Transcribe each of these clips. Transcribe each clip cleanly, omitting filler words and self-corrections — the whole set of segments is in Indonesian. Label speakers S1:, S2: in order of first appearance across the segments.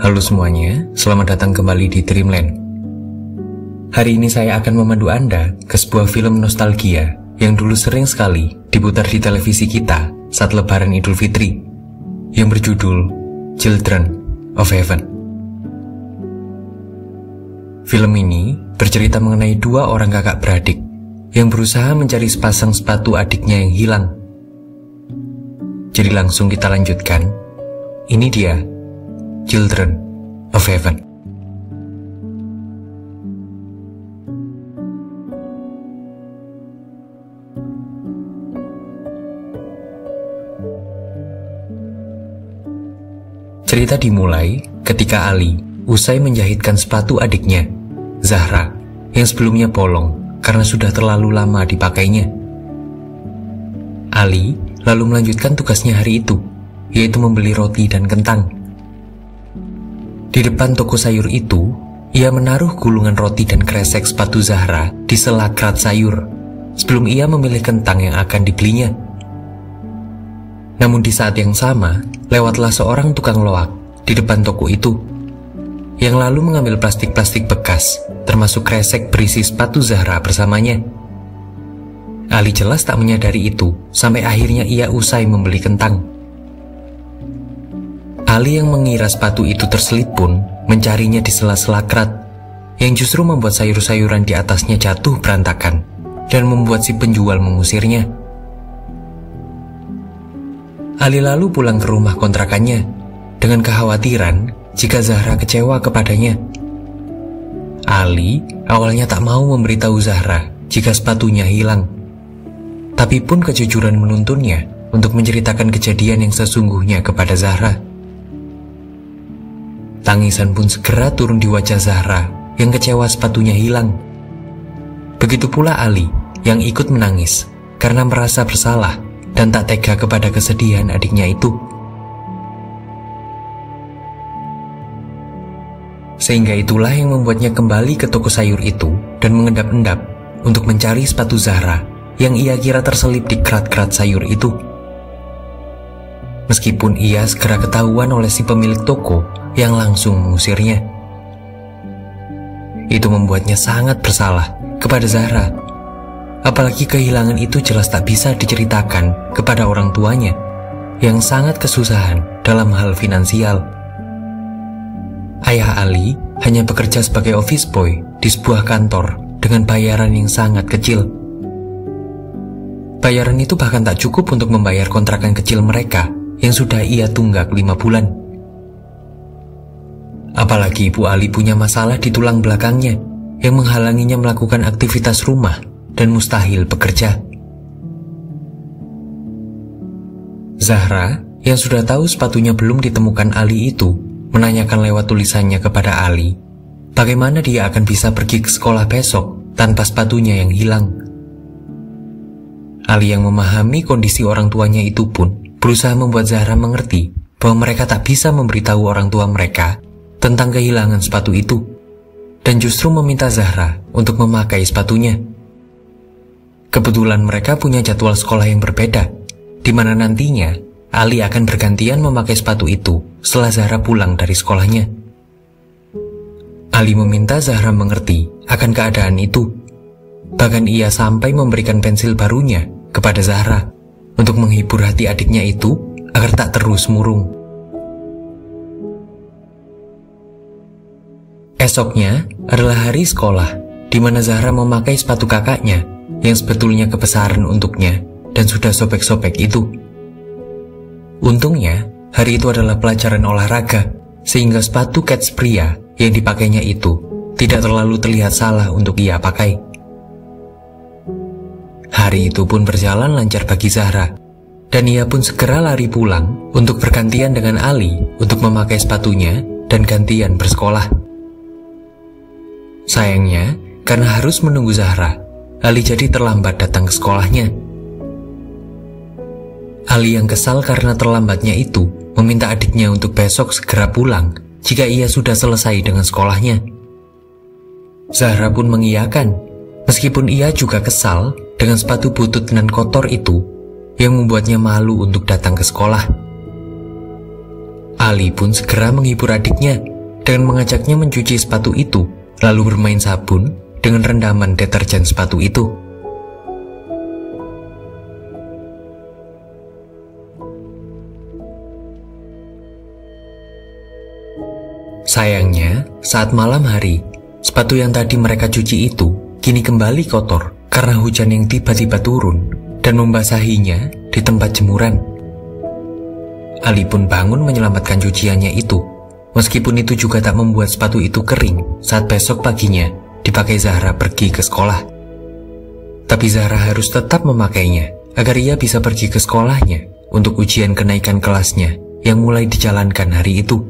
S1: Halo semuanya, selamat datang kembali di Dreamland. Hari ini saya akan memandu Anda ke sebuah film nostalgia yang dulu sering sekali diputar di televisi kita saat Lebaran Idul Fitri, yang berjudul Children of Heaven. Film ini bercerita mengenai dua orang kakak beradik yang berusaha mencari sepasang sepatu adiknya yang hilang. Jadi langsung kita lanjutkan. Ini dia Children of Heaven. Cerita dimulai ketika Ali usai menjahitkan sepatu adiknya, Zahra, yang sebelumnya bolong karena sudah terlalu lama dipakainya. Ali lalu melanjutkan tugasnya hari itu, yaitu membeli roti dan kentang. Di depan toko sayur itu, ia menaruh gulungan roti dan kresek sepatu Zahra di sela kerat sayur sebelum ia memilih kentang yang akan dibelinya. Namun di saat yang sama, lewatlah seorang tukang loak di depan toko itu, yang lalu mengambil plastik-plastik bekas, termasuk kresek berisi sepatu Zahra bersamanya. Ali jelas tak menyadari itu sampai akhirnya ia usai membeli kentang. Ali yang mengira sepatu itu terselip pun mencarinya di sela-sela kerat, yang justru membuat sayur-sayuran di atasnya jatuh berantakan dan membuat si penjual mengusirnya. Ali lalu pulang ke rumah kontrakannya dengan kekhawatiran jika Zahra kecewa kepadanya. Ali awalnya tak mau memberitahu Zahra jika sepatunya hilang, tapi pun kejujuran menuntunnya untuk menceritakan kejadian yang sesungguhnya kepada Zahra. Tangisan pun segera turun di wajah Zahra yang kecewa sepatunya hilang. Begitu pula Ali yang ikut menangis karena merasa bersalah dan tak tega kepada kesedihan adiknya itu. Sehingga itulah yang membuatnya kembali ke toko sayur itu dan mengendap-endap untuk mencari sepatu Zahra yang ia kira terselip di kerat-kerat sayur itu. Meskipun ia segera ketahuan oleh si pemilik toko yang langsung mengusirnya. Itu membuatnya sangat bersalah kepada Zahra. Apalagi kehilangan itu jelas tak bisa diceritakan kepada orang tuanya yang sangat kesusahan dalam hal finansial. Ayah Ali hanya bekerja sebagai office boy di sebuah kantor dengan bayaran yang sangat kecil. Bayaran itu bahkan tak cukup untuk membayar kontrakan kecil mereka yang sudah ia tunggak 5 bulan. Apalagi Ibu Ali punya masalah di tulang belakangnya yang menghalanginya melakukan aktivitas rumah dan mustahil bekerja. Zahra yang sudah tahu sepatunya belum ditemukan Ali itu menanyakan lewat tulisannya kepada Ali bagaimana dia akan bisa pergi ke sekolah besok tanpa sepatunya yang hilang. Ali yang memahami kondisi orang tuanya itu pun berusaha membuat Zahra mengerti bahwa mereka tak bisa memberitahu orang tua mereka tentang kehilangan sepatu itu, dan justru meminta Zahra untuk memakai sepatunya. Kebetulan mereka punya jadwal sekolah yang berbeda, di mana nantinya Ali akan bergantian memakai sepatu itu setelah Zahra pulang dari sekolahnya. Ali meminta Zahra mengerti akan keadaan itu, bahkan ia sampai memberikan pensil barunya kepada Zahra untuk menghibur hati adiknya itu agar tak terus murung. Esoknya adalah hari sekolah, di mana Zahra memakai sepatu kakaknya yang sebetulnya kebesaran untuknya dan sudah sobek-sobek itu. Untungnya, hari itu adalah pelajaran olahraga, sehingga sepatu kets pria yang dipakainya itu tidak terlalu terlihat salah untuk ia pakai. Hari itu pun berjalan lancar bagi Zahra, dan ia pun segera lari pulang untuk bergantian dengan Ali untuk memakai sepatunya dan gantian bersekolah. Sayangnya, karena harus menunggu Zahra, Ali jadi terlambat datang ke sekolahnya. Ali yang kesal karena terlambatnya itu meminta adiknya untuk besok segera pulang jika ia sudah selesai dengan sekolahnya. Zahra pun mengiyakan, meskipun ia juga kesal dengan sepatu butut nan kotor itu yang membuatnya malu untuk datang ke sekolah. Ali pun segera menghibur adiknya dengan mengajaknya mencuci sepatu itu, lalu bermain sabun dengan rendaman deterjen sepatu itu. Sayangnya, saat malam hari, sepatu yang tadi mereka cuci itu kini kembali kotor karena hujan yang tiba-tiba turun dan membasahinya di tempat jemuran. Ali pun bangun menyelamatkan cuciannya itu, meskipun itu juga tak membuat sepatu itu kering saat besok paginya dipakai Zahra pergi ke sekolah. Tapi Zahra harus tetap memakainya agar ia bisa pergi ke sekolahnya untuk ujian kenaikan kelasnya yang mulai dijalankan hari itu.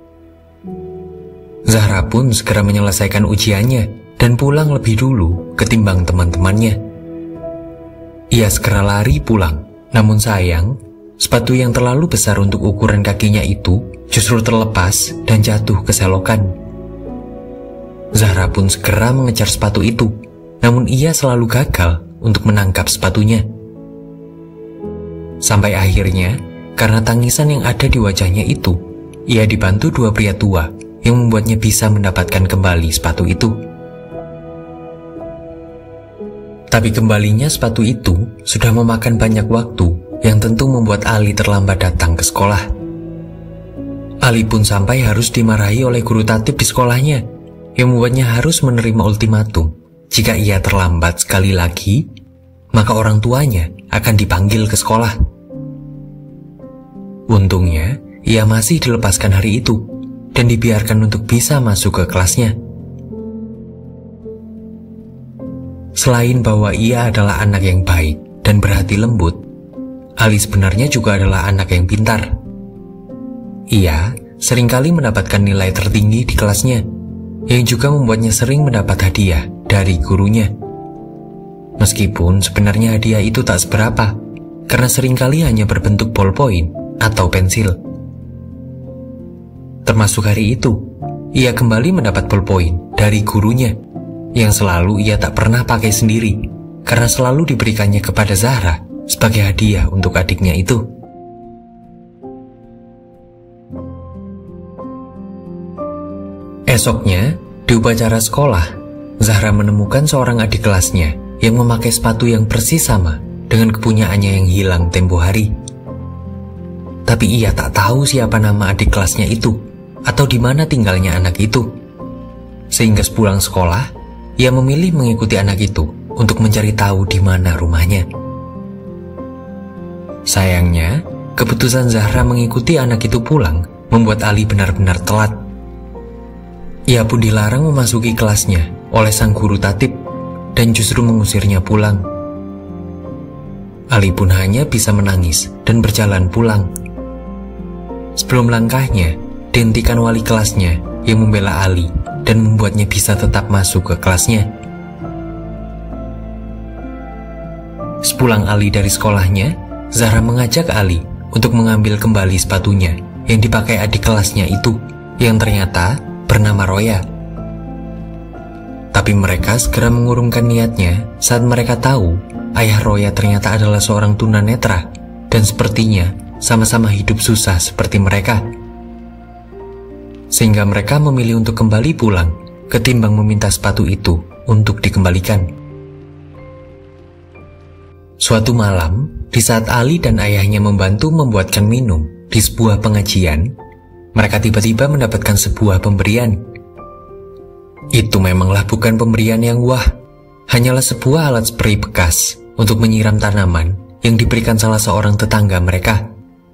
S1: Zahra pun segera menyelesaikan ujiannya dan pulang lebih dulu ketimbang teman-temannya. Ia segera lari pulang, namun sayang, sepatu yang terlalu besar untuk ukuran kakinya itu justru terlepas dan jatuh ke selokan. Zahra pun segera mengejar sepatu itu, namun ia selalu gagal untuk menangkap sepatunya. Sampai akhirnya, karena tangisan yang ada di wajahnya itu, ia dibantu dua pria tua yang membuatnya bisa mendapatkan kembali sepatu itu. Tapi kembalinya sepatu itu sudah memakan banyak waktu yang tentu membuat Ali terlambat datang ke sekolah. Ali pun sampai harus dimarahi oleh guru tatib di sekolahnya yang membuatnya harus menerima ultimatum. Jika ia terlambat sekali lagi, maka orang tuanya akan dipanggil ke sekolah. Untungnya, ia masih dilepaskan hari itu dan dibiarkan untuk bisa masuk ke kelasnya. Selain bahwa ia adalah anak yang baik dan berhati lembut, Ali sebenarnya juga adalah anak yang pintar. Ia seringkali mendapatkan nilai tertinggi di kelasnya, yang juga membuatnya sering mendapat hadiah dari gurunya. Meskipun sebenarnya hadiah itu tak seberapa, karena seringkali hanya berbentuk ballpoint atau pensil. Termasuk hari itu, ia kembali mendapat ballpoint dari gurunya, yang selalu ia tak pernah pakai sendiri, karena selalu diberikannya kepada Zahra sebagai hadiah untuk adiknya itu. Esoknya, di upacara sekolah, Zahra menemukan seorang adik kelasnya yang memakai sepatu yang persis sama dengan kepunyaannya yang hilang tempo hari. Tapi ia tak tahu siapa nama adik kelasnya itu, atau di mana tinggalnya anak itu. Sehingga sepulang sekolah, ia memilih mengikuti anak itu untuk mencari tahu di mana rumahnya. Sayangnya, keputusan Zahra mengikuti anak itu pulang membuat Ali benar-benar telat. Ia pun dilarang memasuki kelasnya oleh sang guru tatib dan justru mengusirnya pulang. Ali pun hanya bisa menangis dan berjalan pulang. Sebelum langkahnya, dihentikan wali kelasnya yang membela Ali dan membuatnya bisa tetap masuk ke kelasnya. Sepulang Ali dari sekolahnya, Zahra mengajak Ali untuk mengambil kembali sepatunya yang dipakai adik kelasnya itu, yang ternyata bernama Roya. Tapi mereka segera mengurungkan niatnya saat mereka tahu ayah Roya ternyata adalah seorang tunanetra dan sepertinya sama-sama hidup susah seperti mereka. Sehingga mereka memilih untuk kembali pulang ketimbang meminta sepatu itu untuk dikembalikan. Suatu malam, di saat Ali dan ayahnya membantu membuatkan minum di sebuah pengajian, mereka tiba-tiba mendapatkan sebuah pemberian. Itu memanglah bukan pemberian yang wah, hanyalah sebuah alat spray bekas untuk menyiram tanaman yang diberikan salah seorang tetangga mereka.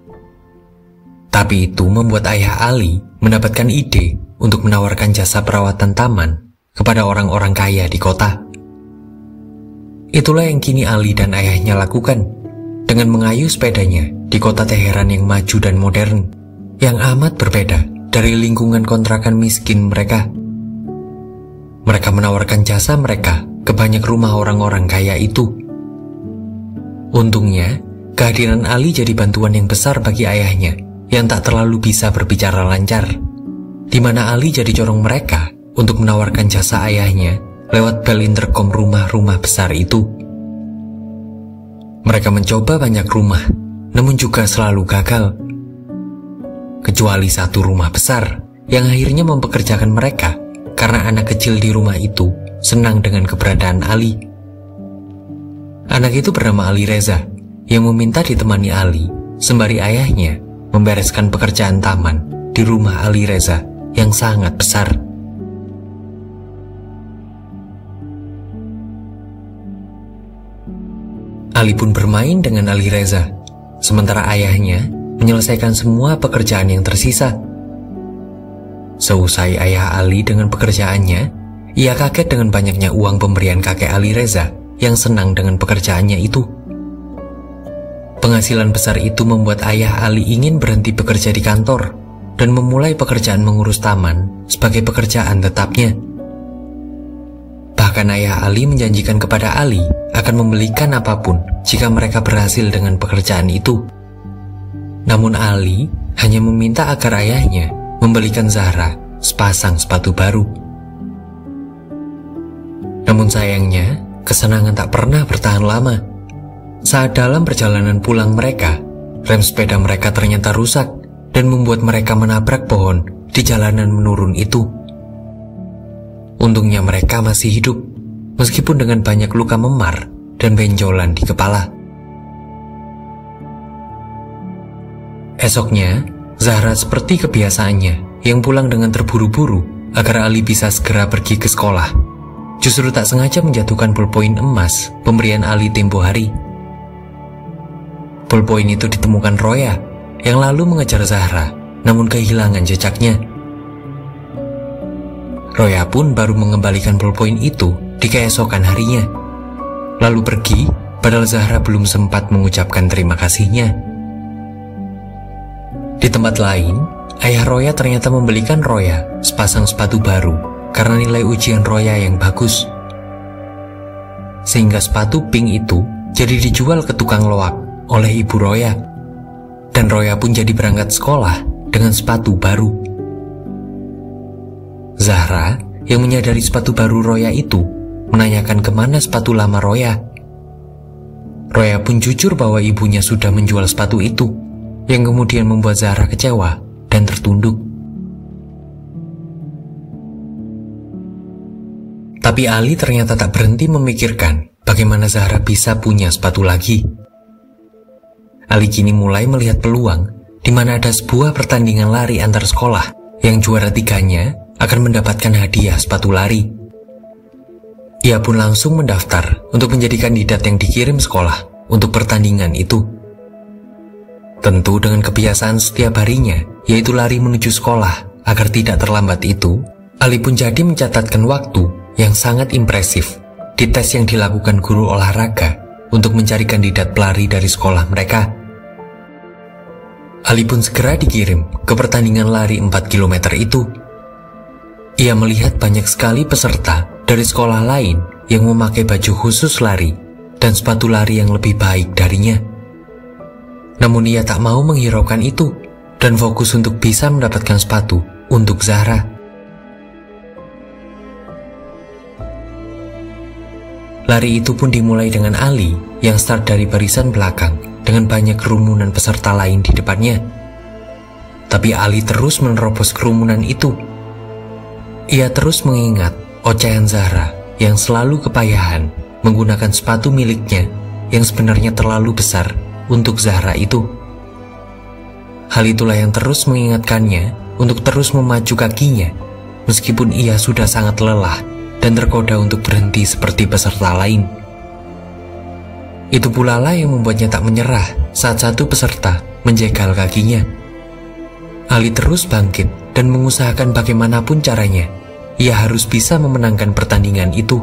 S1: Tapi itu membuat ayah Ali mendapatkan ide untuk menawarkan jasa perawatan taman kepada orang-orang kaya di kota. Itulah yang kini Ali dan ayahnya lakukan dengan mengayuh sepedanya di kota Teheran yang maju dan modern, yang amat berbeda dari lingkungan kontrakan miskin mereka. Mereka menawarkan jasa mereka ke banyak rumah orang-orang kaya itu. Untungnya, kehadiran Ali jadi bantuan yang besar bagi ayahnya yang tak terlalu bisa berbicara lancar, di mana Ali jadi corong mereka untuk menawarkan jasa ayahnya lewat bel intercom rumah-rumah besar itu. Mereka mencoba banyak rumah, namun juga selalu gagal. kecuali satu rumah besar yang akhirnya mempekerjakan mereka karena anak kecil di rumah itu senang dengan keberadaan Ali. Anak itu bernama Ali Reza yang meminta ditemani Ali sembari ayahnya membereskan pekerjaan taman di rumah Ali Reza yang sangat besar. Ali pun bermain dengan Ali Reza, sementara ayahnya menyelesaikan semua pekerjaan yang tersisa. Seusai ayah Ali dengan pekerjaannya, ia kaget dengan banyaknya uang pemberian kakek Ali Reza yang senang dengan pekerjaannya itu. Penghasilan besar itu membuat ayah Ali ingin berhenti bekerja di kantor dan memulai pekerjaan mengurus taman sebagai pekerjaan tetapnya. Bahkan ayah Ali menjanjikan kepada Ali akan membelikan apapun jika mereka berhasil dengan pekerjaan itu. Namun Ali hanya meminta agar ayahnya membelikan Zahra sepasang sepatu baru. Namun sayangnya, kesenangan tak pernah bertahan lama. Saat dalam perjalanan pulang mereka, rem sepeda mereka ternyata rusak dan membuat mereka menabrak pohon di jalanan menurun itu. Untungnya mereka masih hidup, meskipun dengan banyak luka memar dan benjolan di kepala. Esoknya, Zahra seperti kebiasaannya yang pulang dengan terburu-buru agar Ali bisa segera pergi ke sekolah, justru tak sengaja menjatuhkan ballpoint emas pemberian Ali tempo hari. Ballpoint itu ditemukan Roya yang lalu mengejar Zahra, namun kehilangan jejaknya. Roya pun baru mengembalikan ballpoint itu di keesokan harinya, lalu pergi padahal Zahra belum sempat mengucapkan terima kasihnya. Di tempat lain, ayah Roya ternyata membelikan Roya sepasang sepatu baru karena nilai ujian Roya yang bagus. Sehingga sepatu pink itu jadi dijual ke tukang loak oleh ibu Roya, dan Roya pun jadi berangkat sekolah dengan sepatu baru. Zahra yang menyadari sepatu baru Roya itu menanyakan kemana sepatu lama Roya. Roya pun jujur bahwa ibunya sudah menjual sepatu itu, yang kemudian membuat Zahra kecewa dan tertunduk. Tapi Ali ternyata tak berhenti memikirkan bagaimana Zahra bisa punya sepatu lagi. Ali kini mulai melihat peluang di mana ada sebuah pertandingan lari antar sekolah yang juara 3-nya akan mendapatkan hadiah sepatu lari. Ia pun langsung mendaftar untuk menjadi kandidat yang dikirim sekolah untuk pertandingan itu. Tentu dengan kebiasaan setiap harinya, yaitu lari menuju sekolah agar tidak terlambat itu, Ali pun jadi mencatatkan waktu yang sangat impresif di tes yang dilakukan guru olahraga untuk mencari kandidat pelari dari sekolah mereka. Ali pun segera dikirim ke pertandingan lari 4 km itu. Ia melihat banyak sekali peserta dari sekolah lain yang memakai baju khusus lari dan sepatu lari yang lebih baik darinya. Namun ia tak mau menghiraukan itu dan fokus untuk bisa mendapatkan sepatu untuk Zahra. Lari itu pun dimulai dengan Ali yang start dari barisan belakang dengan banyak kerumunan peserta lain di depannya. Tapi Ali terus menerobos kerumunan itu. Ia terus mengingat ocehan Zahra yang selalu kepayahan menggunakan sepatu miliknya yang sebenarnya terlalu besar untuk Zahra itu. Hal itulah yang terus mengingatkannya untuk terus memacu kakinya meskipun ia sudah sangat lelah dan tergoda untuk berhenti seperti peserta lain. Itu pula lah yang membuatnya tak menyerah saat satu peserta menjegal kakinya. Ali terus bangkit dan mengusahakan bagaimanapun caranya ia harus bisa memenangkan pertandingan itu.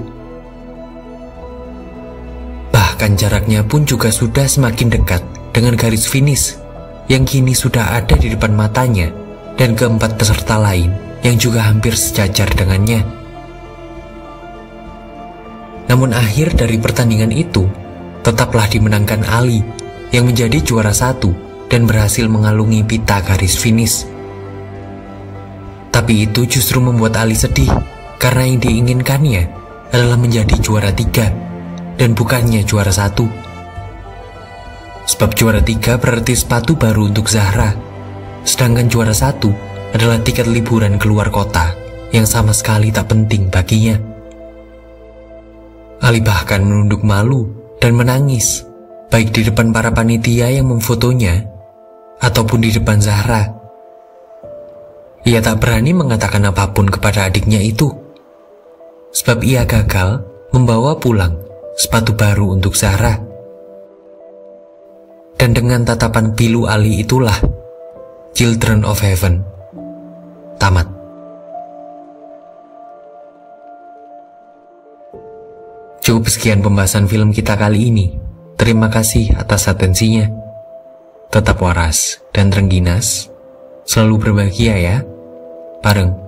S1: Bahkan jaraknya pun juga sudah semakin dekat dengan garis finish yang kini sudah ada di depan matanya dan keempat peserta lain yang juga hampir sejajar dengannya. Namun akhir dari pertandingan itu tetaplah dimenangkan Ali yang menjadi juara 1 dan berhasil mengalungi pita garis finish. Tapi itu justru membuat Ali sedih karena yang diinginkannya adalah menjadi juara 3 dan bukannya juara 1. Sebab juara 3 berarti sepatu baru untuk Zahra, sedangkan juara 1 adalah tiket liburan keluar kota yang sama sekali tak penting baginya. Ali bahkan menunduk malu dan menangis, baik di depan para panitia yang memfotonya ataupun di depan Zahra. Ia tak berani mengatakan apapun kepada adiknya itu, sebab ia gagal membawa pulang sepatu baru untuk Zahra. Dan dengan tatapan pilu Ali itulah Children of Heaven tamat. Cukup sekian pembahasan film kita kali ini. Terima kasih atas atensinya. Tetap waras dan rengginas. Selalu berbahagia ya. Bareng